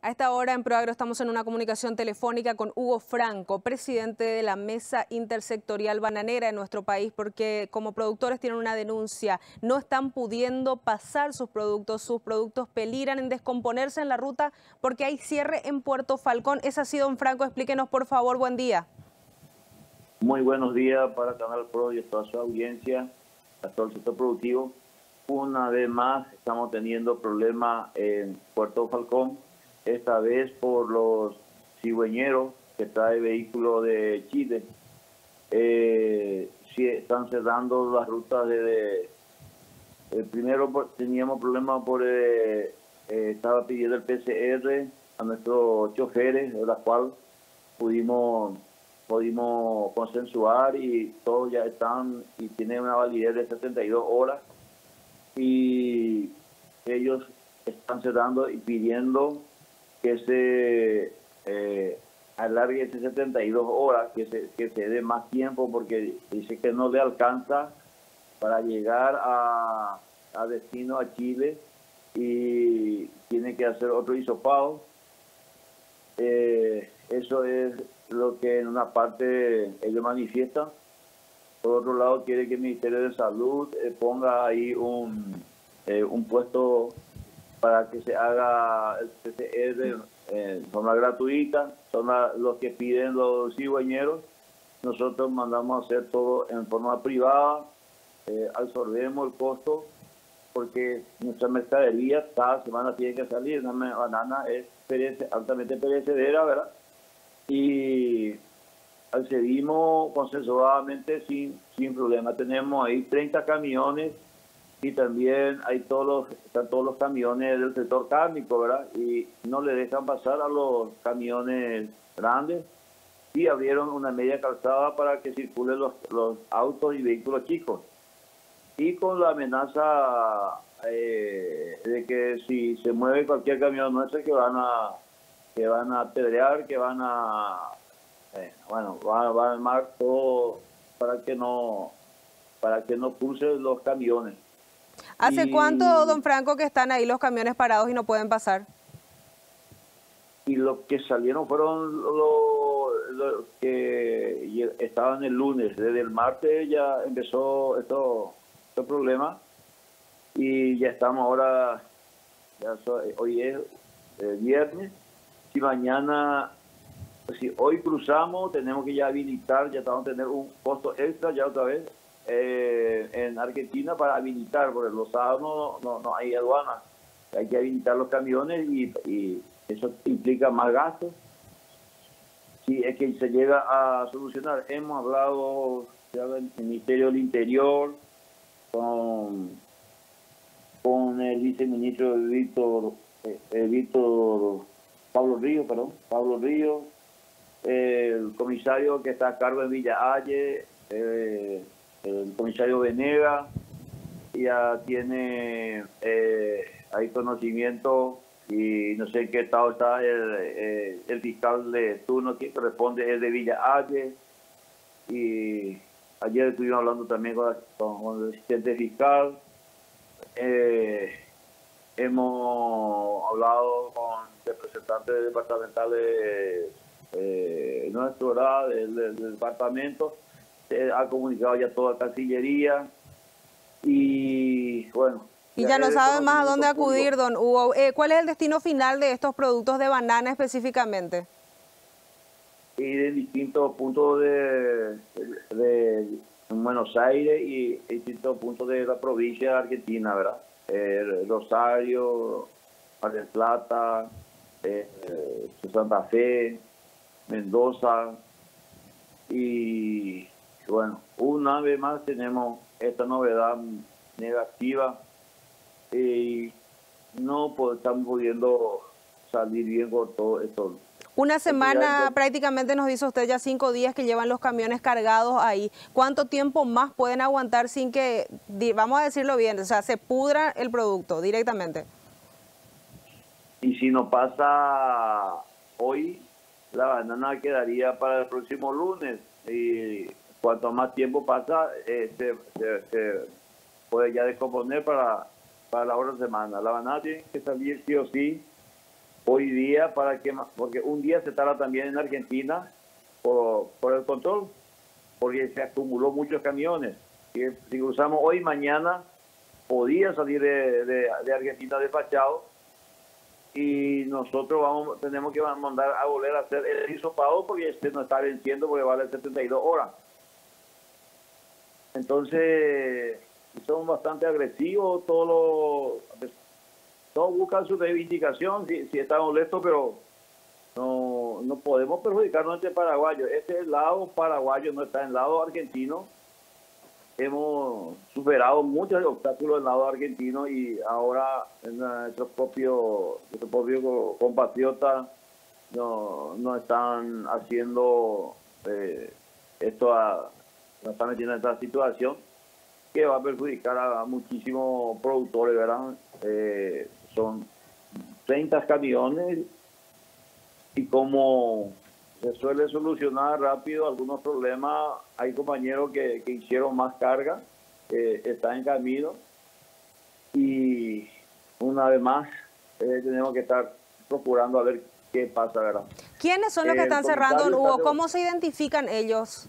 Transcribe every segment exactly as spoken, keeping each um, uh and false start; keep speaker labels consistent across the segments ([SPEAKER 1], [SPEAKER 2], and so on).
[SPEAKER 1] A esta hora en ProAgro estamos en una comunicación telefónica con Hugo Franco, presidente de la Mesa Intersectorial Bananera en nuestro país, porque como productores tienen una denuncia, no están pudiendo pasar sus productos, sus productos peligran en descomponerse en la ruta porque hay cierre en Puerto Falcón. ¿Es así, don Franco? Explíquenos, por favor. Buen día.
[SPEAKER 2] Muy buenos días para Canal Pro y a toda su audiencia, a todo el sector productivo. Una vez más estamos teniendo problemas en Puerto Falcón, esta vez por los cigüeñeros que trae vehículos de Chile. Eh, sí, están cerrando las rutas desde... Eh, primero teníamos problemas por... Eh, eh, estaba pidiendo el P C R a nuestros choferes, de la cual pudimos... pudimos consensuar y todos ya están y tienen una validez de setenta y dos horas y ellos están cerrando y pidiendo que se eh, alargue ese setenta y dos horas, que se, que se dé más tiempo porque dice que no le alcanza para llegar a, a destino a Chile y tiene que hacer otro hisopado. Eh, eso es lo que en una parte ellos manifiestan. Por otro lado, quiere que el Ministerio de Salud eh, ponga ahí un, eh, un puesto para que se haga el P C R eh, de forma gratuita. Son la, los que piden los cigüeñeros. Nosotros mandamos a hacer todo en forma privada, eh, absorbemos el costo, porque nuestra mercadería cada semana tiene que salir. La banana es perece, altamente perecedera, ¿verdad? Y accedimos consensuadamente sin, sin problema. Tenemos ahí treinta camiones y también hay todos los, están todos los camiones del sector cárnico, ¿verdad? Y no le dejan pasar a los camiones grandes y abrieron una media calzada para que circulen los, los autos y vehículos chicos. Y con la amenaza eh, de que si se mueve cualquier camión nuestro que van a que van a apedrear, que van a eh, bueno, van, van a armar todo para que no para que no crucen los camiones.
[SPEAKER 1] ¿Hace
[SPEAKER 2] y,
[SPEAKER 1] cuánto, don Franco, que están ahí los camiones parados y no pueden pasar?
[SPEAKER 2] Y los que salieron fueron los, los que estaban el lunes. Desde el martes ya empezó esto este problema y ya estamos ahora, ya so, hoy es eh, viernes. Si mañana, si hoy cruzamos, tenemos que ya habilitar, ya estamos a tener un costo extra ya otra vez eh, en Argentina para habilitar, porque los sábados no, no, no hay aduana, hay que habilitar los camiones y, y eso implica más gastos. Si es que se llega a solucionar, hemos hablado ya del Ministerio del Interior, con, con el viceministro Víctor, eh, Víctor Pablo Río, perdón, Pablo Río, eh, el comisario que está a cargo de Villa Halle, eh, el comisario Venega, ya tiene eh, hay conocimiento y no sé en qué estado está el, eh, el fiscal de turno que corresponde es de Villa Halle. Y ayer estuvimos hablando también con, con, con el asistente fiscal. Eh, hemos hablado con representantes departamentales eh, nuestro, ¿verdad? Del, del, del departamento. Se ha comunicado ya toda Cancillería. Y bueno.
[SPEAKER 1] Y ya, ya no saben más a dónde acudir, don Hugo. Eh, ¿Cuál es el destino final de estos productos de banana específicamente?
[SPEAKER 2] Y de distintos puntos de, de, de Buenos Aires y distintos puntos de la provincia de Argentina, ¿verdad? Eh, Rosario, Mar del Plata, eh, Santa Fe, Mendoza. Y bueno, una vez más tenemos esta novedad negativa y no estamos pudiendo salir bien con todo esto.
[SPEAKER 1] Una semana prácticamente nos dice usted, ya cinco días que llevan los camiones cargados ahí. ¿Cuánto tiempo más pueden aguantar sin que, vamos a decirlo bien, o sea, se pudra el producto directamente?
[SPEAKER 2] Y si no pasa hoy, la banana quedaría para el próximo lunes. Y cuanto más tiempo pasa, eh, se, se, se puede ya descomponer para, para la otra semana. La banana tiene que salir sí o sí hoy día, para que porque un día se tarda también en Argentina por, por el control, porque se acumuló muchos camiones. Y si cruzamos hoy, mañana, podía salir de, de, de Argentina despachado, y nosotros vamos tenemos que mandar a volver a hacer el hisopado porque este no está venciendo, porque vale setenta y dos horas. Entonces son bastante agresivos, todos los, todos buscan su reivindicación, si, si están molestos, pero no, no podemos perjudicarnos entre paraguayos. Este es el lado paraguayo, no está en el lado argentino. Hemos superado muchos obstáculos del lado argentino, y ahora en nuestros propios nuestro propio compatriotas no, no están haciendo eh, esto, a, nos están metiendo en esta situación que va a perjudicar a, a muchísimos productores, ¿verdad? Eh, son treinta camiones, y como se suele solucionar rápido algunos problemas, hay compañeros que, que hicieron más carga, eh, está en camino, y una vez más eh, tenemos que estar procurando a ver qué pasa, ¿verdad?
[SPEAKER 1] ¿Quiénes son los que
[SPEAKER 2] Eh,
[SPEAKER 1] están cerrando, Hugo? ¿Cómo se identifican ellos?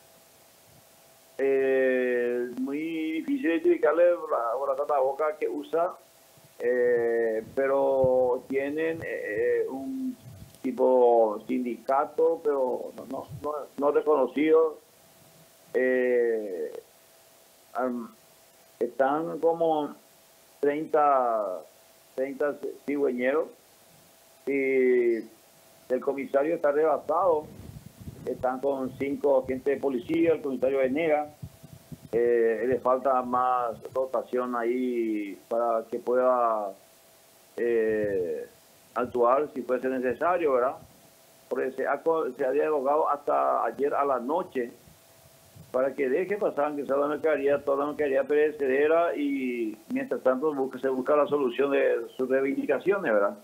[SPEAKER 2] Eh, muy difícil identificarle la, la tapaboca que usa, eh, pero tienen eh, un tipo sindicato, pero no, no, no, no reconocido. Eh, um, están como treinta, treinta cigüeñeros, y el comisario está rebasado. Están con cinco agentes de policía, el comisario Venegas. Eh, le falta más dotación ahí para que pueda eh, actuar si fuese necesario, ¿verdad? Porque se, ha, se había dialogado hasta ayer a la noche para que deje pasar, que sea la mercadería, toda la mercadería perecedera, y mientras tanto busca, se busca la solución de sus reivindicaciones, ¿verdad?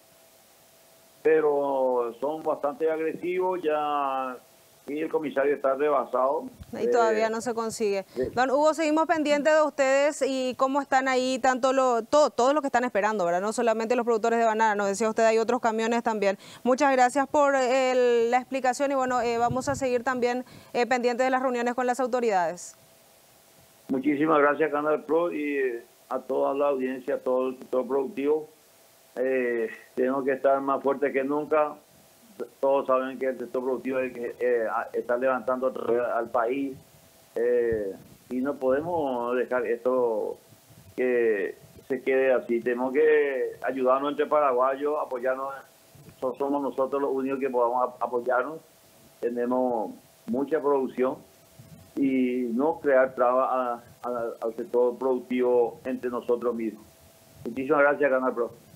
[SPEAKER 2] Pero son bastante agresivos ya, y el comisario está rebasado.
[SPEAKER 1] Y todavía
[SPEAKER 2] eh,
[SPEAKER 1] no se consigue.
[SPEAKER 2] eh,
[SPEAKER 1] Don Hugo, seguimos pendientes de ustedes y cómo están ahí, tanto lo, todo, todos los que están esperando, ¿verdad? No solamente los productores de banana, nos decía usted, hay otros camiones también. Muchas gracias por el, la explicación, y bueno, eh, vamos a seguir también eh, pendientes de las reuniones con las autoridades.
[SPEAKER 2] Muchísimas gracias, Canal Pro, y a toda la audiencia, a todo el sector productivo. Eh, tenemos que estar más fuertes que nunca. Todos saben que el sector productivo es que, eh, está levantando al país, eh, y no podemos dejar esto que se quede así. Tenemos que ayudarnos entre paraguayos, apoyarnos. Somos nosotros los únicos que podamos apoyarnos. Tenemos mucha producción, y no crear trabas al sector productivo entre nosotros mismos. Muchísimas gracias, Canal Pro.